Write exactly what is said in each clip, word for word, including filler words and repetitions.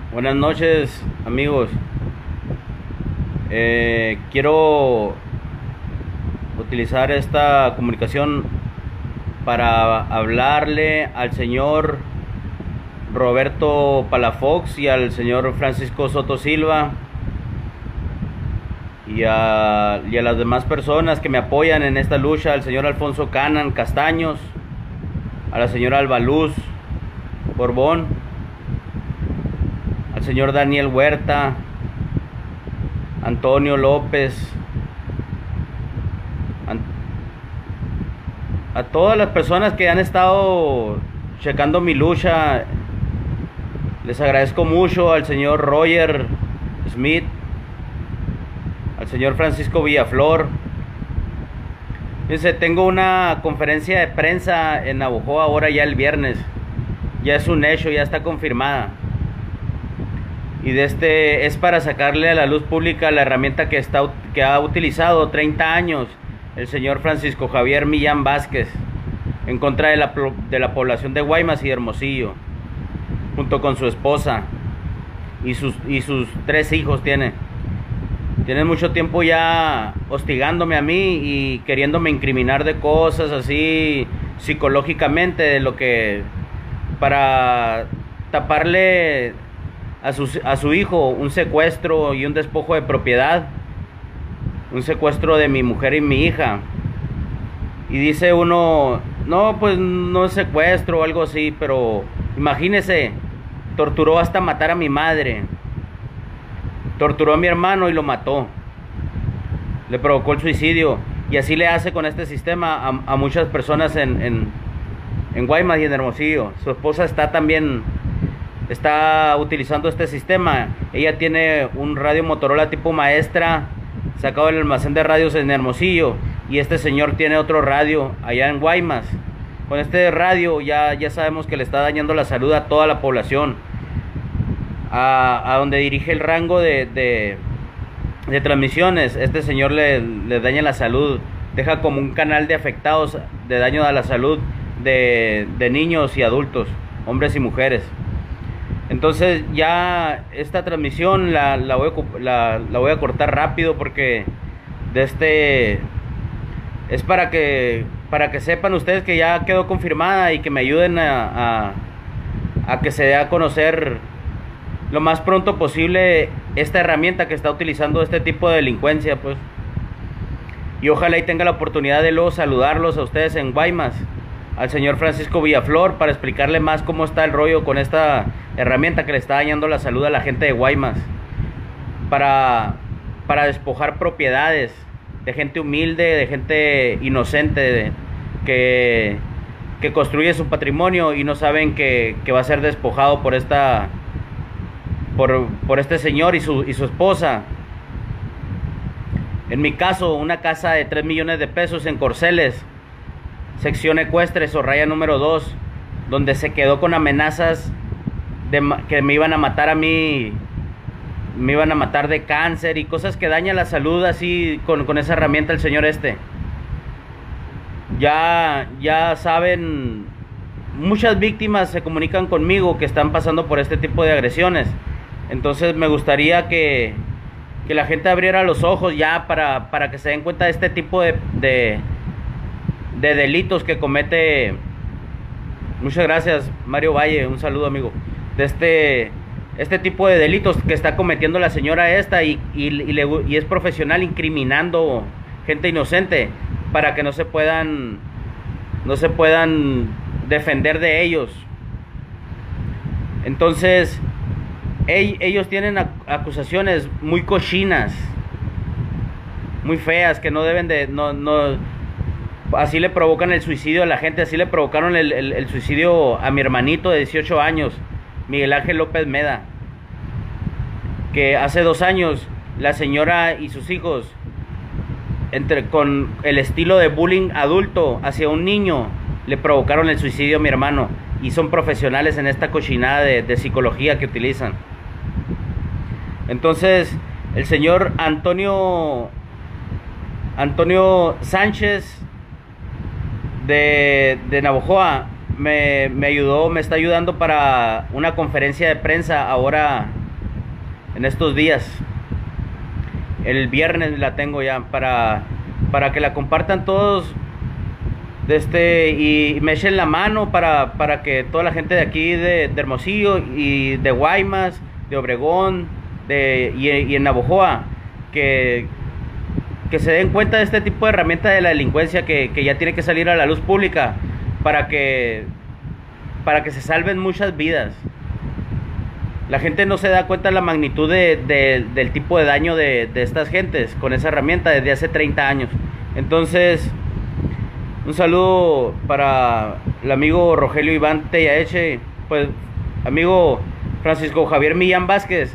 Buenas noches, amigos. Eh, quiero utilizar esta comunicación para hablarle al señor Roberto Palafox y al señor Francisco Soto Silva y a, y a las demás personas que me apoyan en esta lucha, al señor Alfonso Canan Castaños, a la señora Albaluz Borbón, al señor Daniel Huerta, Antonio López, a todas las personas que han estado checando mi lucha. Les agradezco mucho al señor Roger Smith, al señor Francisco Villaflor. Fíjense, tengo una conferencia de prensa en Navojoa ahora ya el viernes. Ya es un hecho, ya está confirmada. Y de este es para sacarle a la luz pública la herramienta que, está, que ha utilizado treinta años el señor Francisco Javier Millán Vázquez en contra de la, de la población de Guaymas y Hermosillo, junto con su esposa y sus, y sus tres hijos. Tiene tienen mucho tiempo ya hostigándome a mí y queriéndome incriminar de cosas así psicológicamente, de lo que para taparle a su, a su hijo un secuestro y un despojo de propiedad, un secuestro de mi mujer y mi hija. Y dice uno, no, pues no es secuestro o algo así, pero imagínese, torturó hasta matar a mi madre, torturó a mi hermano y lo mató, le provocó el suicidio, y así le hace con este sistema a, a muchas personas en, en, en Guaymas y en Hermosillo. Su esposa está también, está utilizando este sistema. Ella tiene un radio Motorola tipo Maestra sacado del almacén de radios en Hermosillo, y este señor tiene otro radio allá en Guaymas. Con este radio ya, ya sabemos que le está dañando la salud a toda la población. A, a donde dirige el rango de, de, de transmisiones, este señor le, le daña la salud, deja como un canal de afectados de daño a la salud de, de niños y adultos, hombres y mujeres. Entonces ya esta transmisión la, la, voy a, la, la voy a cortar rápido, porque de este es para que para que sepan ustedes que ya quedó confirmada, y que me ayuden a, a, a que se dé a conocer lo más pronto posible esta herramienta que está utilizando este tipo de delincuencia, pues. Y ojalá y tenga la oportunidad de luego saludarlos a ustedes en Guaymas, al señor Francisco Villaflor, para explicarle más cómo está el rollo con esta herramienta que le está dañando la salud a la gente de Guaymas, para, para despojar propiedades de gente humilde, de gente inocente, de, que, que construye su patrimonio y no saben que, que va a ser despojado por esta por, por este señor y su, y su esposa. En mi caso, una casa de tres millones de pesos en Corceles, sección ecuestre, Sorraya número dos, donde se quedó con amenazas de que me iban a matar a mí, me iban a matar de cáncer y cosas que dañan la salud así con, con esa herramienta el señor este. Ya, ya saben, muchas víctimas se comunican conmigo que están pasando por este tipo de agresiones. Entonces me gustaría que, que la gente abriera los ojos ya para, para que se den cuenta de este tipo de, de, de delitos que comete. Muchas gracias, Mario Valle, un saludo, amigo. De este, este tipo de delitos que está cometiendo la señora esta, y, y, y, le, y es profesional incriminando gente inocente para que no se puedan, no se puedan defender de ellos. Entonces ellos tienen acusaciones muy cochinas, muy feas, que no deben de, no, no, así le provocan el suicidio a la gente. Así le provocaron el, el, el suicidio a mi hermanito de dieciocho años, Miguel Ángel López Meda, que hace dos años la señora y sus hijos, entre, con el estilo de bullying adulto hacia un niño, le provocaron el suicidio a mi hermano, y son profesionales en esta cochinada de, de psicología que utilizan. Entonces el señor Antonio Antonio Sánchez de, de Navojoa me, me ayudó, me está ayudando para una conferencia de prensa ahora en estos días. El viernes la tengo ya para, para que la compartan todos de este, y me echen la mano para, para que toda la gente de aquí de, de Hermosillo y de Guaymas, de Obregón de, y, y en Navojoa, que, que se den cuenta de este tipo de herramienta de la delincuencia que, que ya tiene que salir a la luz pública para que, para que se salven muchas vidas. La gente no se da cuenta de la magnitud de, de, del tipo de daño de, de estas gentes con esa herramienta desde hace treinta años. Entonces, un saludo para el amigo Rogelio Iván Tellaeche, pues amigo Francisco Javier Millán Vázquez,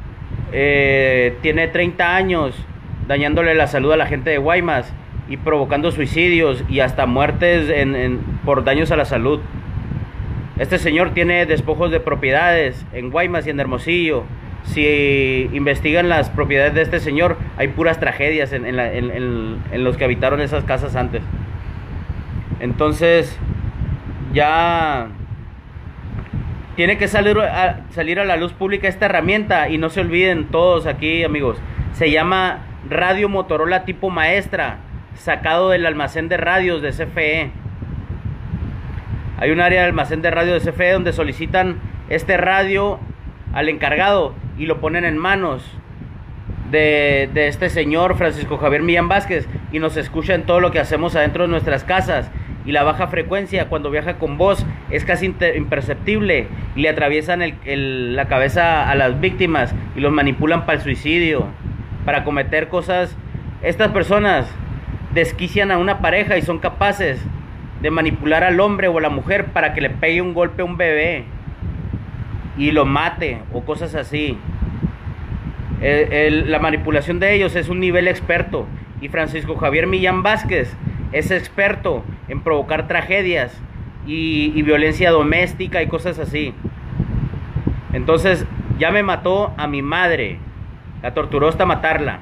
eh, tiene treinta años dañándole la salud a la gente de Guaymas y provocando suicidios y hasta muertes en, en, por daños a la salud. Este señor tiene despojos de propiedades en Guaymas y en Hermosillo. Si investigan las propiedades de este señor, hay puras tragedias en, en, la, en, en, en los que habitaron esas casas antes. Entonces, ya tiene que salir a, salir a la luz pública esta herramienta. Y no se olviden todos aquí, amigos, se llama radio Motorola tipo maestra, sacado del almacén de radios de C F E. Hay un área de almacén de radio de C F E donde solicitan este radio al encargado y lo ponen en manos de, de este señor Francisco Javier Millán Vázquez, y nos escucha en todo lo que hacemos adentro de nuestras casas. Y la baja frecuencia cuando viaja con voz es casi imperceptible y le atraviesan el, el, la cabeza a las víctimas y los manipulan para el suicidio, para cometer cosas. Estas personas desquician a una pareja y son capaces de manipular al hombre o a la mujer para que le pegue un golpe a un bebé y lo mate o cosas así. El, el, la manipulación de ellos es un nivel experto, y Francisco Javier Millán Vázquez es experto en provocar tragedias y, y violencia doméstica y cosas así. Entonces ya me mató a mi madre, la torturó hasta matarla,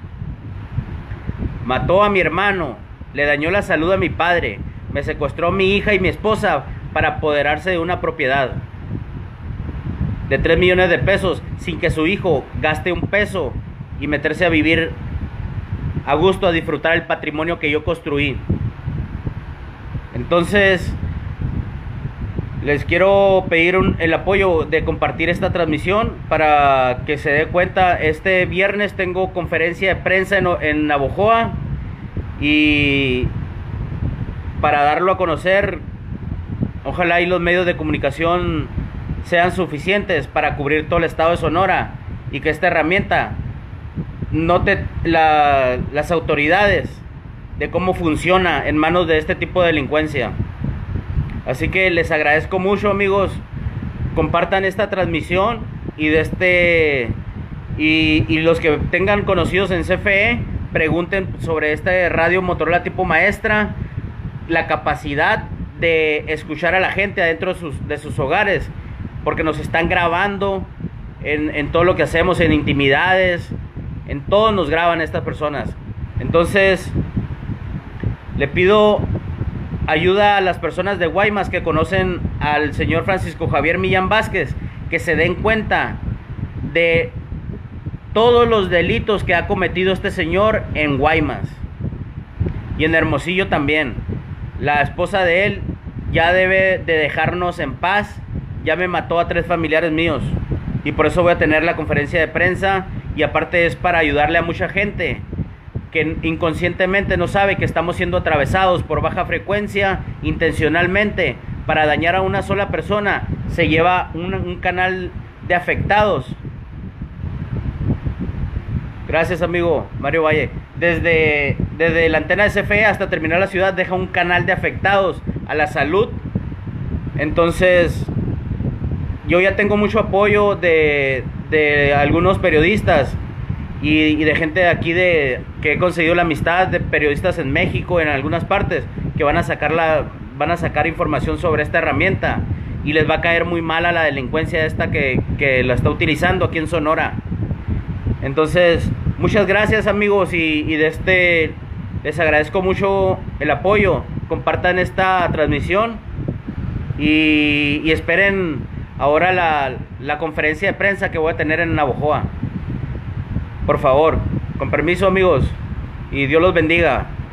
mató a mi hermano, le dañó la salud a mi padre, me secuestró a mi hija y mi esposa para apoderarse de una propiedad de tres millones de pesos sin que su hijo gaste un peso y meterse a vivir a gusto, a disfrutar el patrimonio que yo construí. Entonces, les quiero pedir un, el apoyo de compartir esta transmisión para que se dé cuenta. Este viernes tengo conferencia de prensa en, en Navojoa, y para darlo a conocer, ojalá y los medios de comunicación sean suficientes para cubrir todo el estado de Sonora, y que esta herramienta note la, las autoridades de cómo funciona en manos de este tipo de delincuencia. Así que les agradezco mucho, amigos, compartan esta transmisión, y de este y, y los que tengan conocidos en C F E, pregunten sobre este radio Motorola tipo maestra, la capacidad de escuchar a la gente adentro de sus, de sus hogares, porque nos están grabando en, en todo lo que hacemos, en intimidades, en todo nos graban estas personas. Entonces le pido ayuda a las personas de Guaymas que conocen al señor Francisco Javier Millán Vázquez, que se den cuenta de todos los delitos que ha cometido este señor en Guaymas y en Hermosillo también. La esposa de él ya debe de dejarnos en paz, ya me mató a tres familiares míos, y por eso voy a tener la conferencia de prensa. Y aparte es para ayudarle a mucha gente que inconscientemente no sabe que estamos siendo atravesados por baja frecuencia intencionalmente para dañar a una sola persona. Se lleva un, un canal de afectados. Gracias, amigo Mario Valle. Desde, desde la antena de C F E hasta terminar la ciudad deja un canal de afectados a la salud. Entonces yo ya tengo mucho apoyo de, de algunos periodistas y, y de gente de aquí de, que he conseguido la amistad de periodistas en México, en algunas partes, que van a sacar la, van a sacar información sobre esta herramienta, y les va a caer muy mal a la delincuencia esta que, que la está utilizando aquí en Sonora. Entonces, muchas gracias, amigos, y, y de este les agradezco mucho el apoyo. Compartan esta transmisión y, y esperen ahora la, la conferencia de prensa que voy a tener en Navojoa. Por favor, con permiso amigos, y Dios los bendiga.